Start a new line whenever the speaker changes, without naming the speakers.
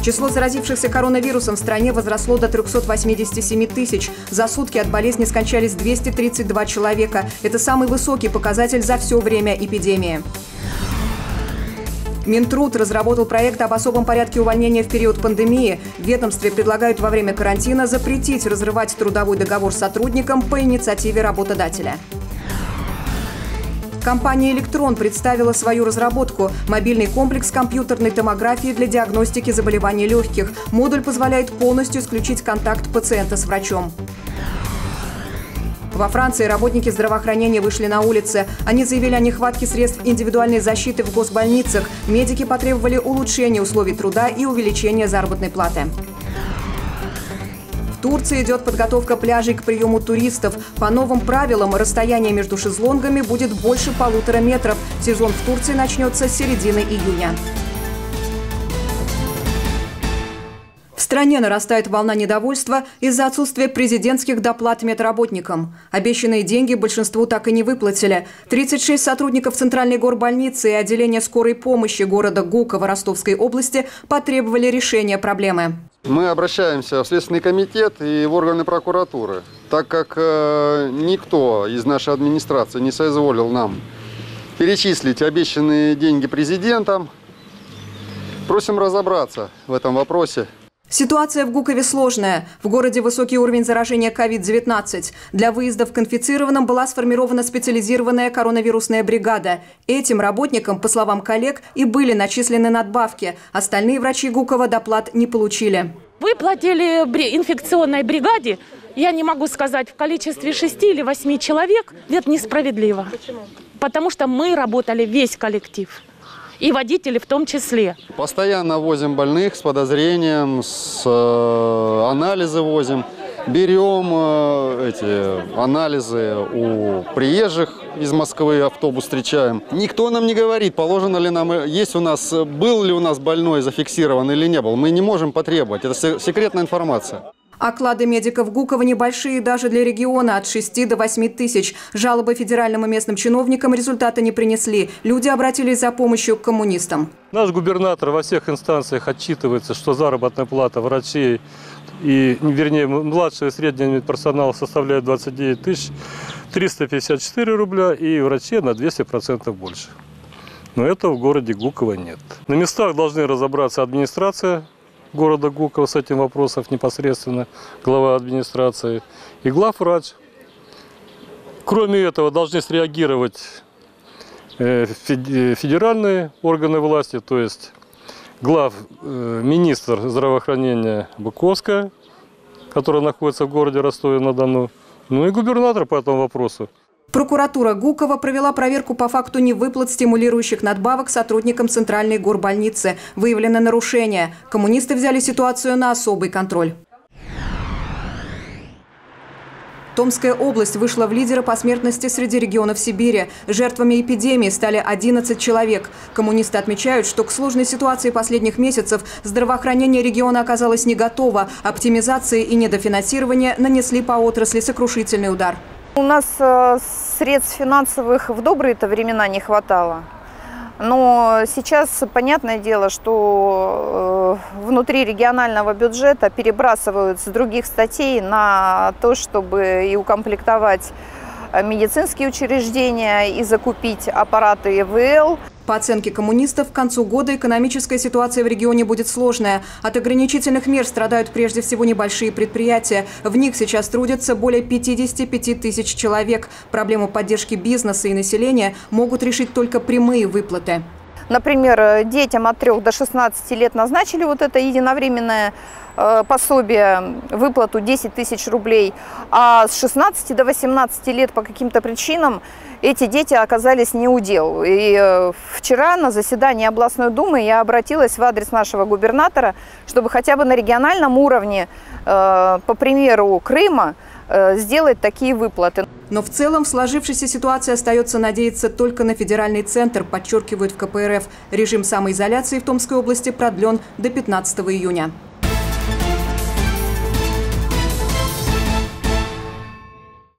Число заразившихся коронавирусом в стране возросло до 387 тысяч. За сутки от болезни скончались 232 человека. Это самый высокий показатель за все время эпидемии. Минтруд разработал проект об особом порядке увольнения в период пандемии. В ведомстве предлагают во время карантина запретить разрывать трудовой договор с сотрудником по инициативе работодателя. Компания «Электрон» представила свою разработку – мобильный комплекс компьютерной томографии для диагностики заболеваний легких. Модуль позволяет полностью исключить контакт пациента с врачом. Во Франции работники здравоохранения вышли на улицы. Они заявили о нехватке средств индивидуальной защиты в госбольницах. Медики потребовали улучшения условий труда и увеличения заработной платы. В Турции идет подготовка пляжей к приему туристов. По новым правилам расстояние между шезлонгами будет больше 1,5 метров. Сезон в Турции начнется с середины июня. В стране нарастает волна недовольства из-за отсутствия президентских доплат медработникам. Обещанные деньги большинству так и не выплатили. 36 сотрудников Центральной горбольницы и отделения скорой помощи города Гуково Ростовской области потребовали решения проблемы.
Мы обращаемся в Следственный комитет и в органы прокуратуры, так как никто из нашей администрации не соизволил нам перечислить обещанные деньги президентам. Просим разобраться в этом вопросе.
Ситуация в Гукове сложная. В городе высокий уровень заражения COVID-19. Для выездов к инфицированным была сформирована специализированная коронавирусная бригада. Этим работникам, по словам коллег, и были начислены надбавки. Остальные врачи Гукова доплат не получили.
Выплатили инфекционной бригаде, я не могу сказать, в количестве 6 или 8 человек. Это несправедливо. Почему? Потому что мы работали весь коллектив. И водители в том числе.
Постоянно возим больных с подозрением, анализы возим. Берем эти анализы у приезжих из Москвы, автобус встречаем. Никто нам не говорит, положено ли нам, был ли у нас больной зафиксирован или не был. Мы не можем потребовать, это секретная информация.
Оклады медиков Гукова небольшие даже для региона – от 6 до 8 тысяч. Жалобы федеральным и местным чиновникам результата не принесли. Люди обратились за помощью к коммунистам.
Наш губернатор во всех инстанциях отчитывается, что заработная плата врачей младшего и среднего медперсонала составляет 29 354 рубля и врачей на 200% больше. Но этого в городе Гуково нет. На местах должны разобраться администрация города Гуково с этим вопросом непосредственно, глава администрации и главврач. Кроме этого, должны среагировать федеральные органы власти, то есть министр здравоохранения Быковская, которая находится в городе Ростове-на-Дону, ну и губернатор по этому вопросу.
Прокуратура Гукова провела проверку по факту невыплат стимулирующих надбавок сотрудникам Центральной горбольницы. Выявлены нарушения. Коммунисты взяли ситуацию на особый контроль. Томская область вышла в лидеры по смертности среди регионов Сибири. Жертвами эпидемии стали 11 человек. Коммунисты отмечают, что к сложной ситуации последних месяцев здравоохранение региона оказалось не готово. Оптимизация и недофинансирование нанесли по отрасли сокрушительный удар.
У нас средств финансовых в добрые-то времена не хватало. Но сейчас понятное дело, что внутри регионального бюджета перебрасывают с других статей на то, чтобы и укомплектовать медицинские учреждения, и закупить аппараты ИВЛ.
По оценке коммунистов, к концу года экономическая ситуация в регионе будет сложная. От ограничительных мер страдают прежде всего небольшие предприятия. В них сейчас трудятся более 55 тысяч человек. Проблему поддержки бизнеса и населения могут решить только прямые выплаты.
Например, детям от 3 до 16 лет назначили вот это единовременное пособие, выплату 10 тысяч рублей, а с 16 до 18 лет по каким-то причинам эти дети оказались не у дел. И вчера на заседании областной думы я обратилась в адрес нашего губернатора, чтобы хотя бы на региональном уровне, по примеру Крыма, сделать такие выплаты.
Но в целом в сложившейся ситуации остается надеяться только на федеральный центр, подчеркивают в КПРФ. Режим самоизоляции в Томской области продлен до 15 июня.